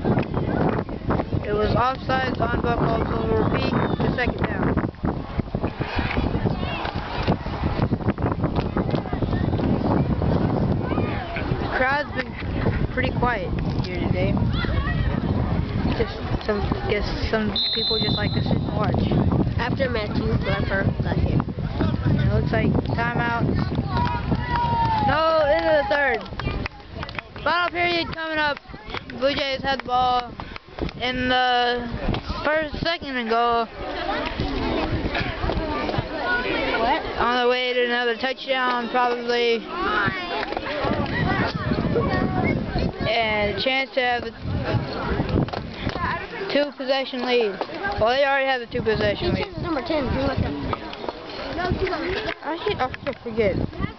It was offsides on Buckholts, so we'll repeat the second down. The crowd's been pretty quiet here today. Guess some people just like to sit and watch. After Matthew Glepper got here. It looks like timeout. No, into the third. Final period coming up. Blue Jays had the ball in the second and goal. On the way to another touchdown, probably. And a chance to have the 2-possession lead. Well, they already have the 2-possession lead. Number 10. I should forget.